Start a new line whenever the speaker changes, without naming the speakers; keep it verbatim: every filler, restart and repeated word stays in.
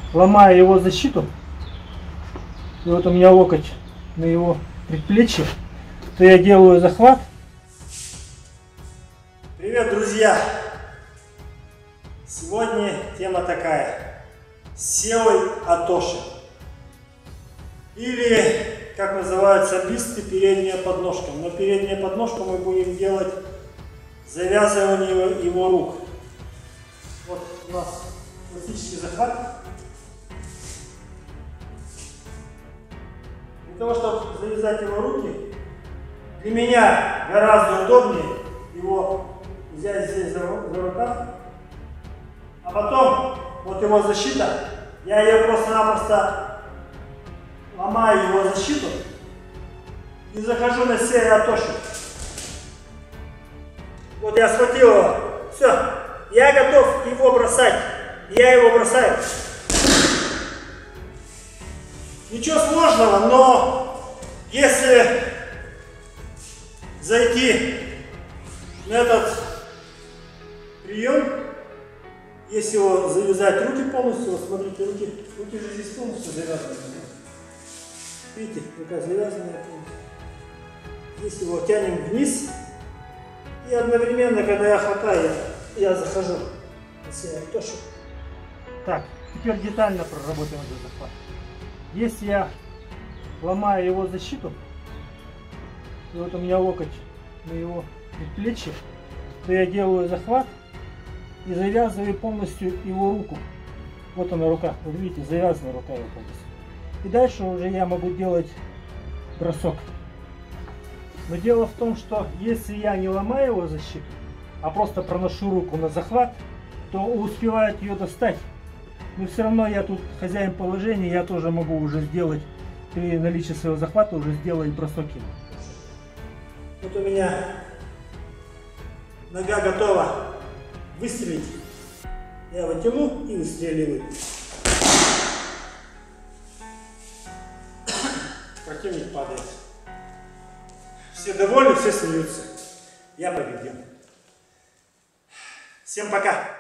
ломаю его защиту, и вот у меня локоть на его предплечье, то я делаю захват.
Привет, друзья! Сегодня тема такая: силой Атоши, или, как называют самбисты, передняя подножка. Но передняя подножка мы будем делать завязывание его рук. Вот у нас классический захват. Для того, чтобы завязать его руки, для меня гораздо удобнее его взять здесь за, за рукав, а потом вот его защита, я ее просто-напросто ломаю его защиту и захожу на серию Атоши. Вот я схватил его, все, я готов его бросать, я его бросаю. Ничего сложного, но если зайти на этот прием, если его завязать руки полностью, вот смотрите, руки, руки же здесь полностью завязаны. Видите, рука завязанная полностью. Здесь его тянем вниз, и одновременно, когда я хватаю, я захожу на себя Атоши.
Так, теперь детально проработаем этот захват. Если я ломаю его защиту, и вот у меня локоть на его предплечье, то я делаю захват и завязываю полностью его руку. Вот она рука, вот видите, завязана рука его полностью. И дальше уже я могу делать бросок. Но дело в том, что если я не ломаю его защиту, а просто проношу руку на захват, то успевает ее достать. Но все равно я тут хозяин положения, я тоже могу уже сделать, при наличии своего захвата, уже сделать бросок ему.
Вот у меня нога готова выстрелить. Я его тяну и выстреливаю. Противник падает. Все довольны, все смеются. Я победил. Всем пока!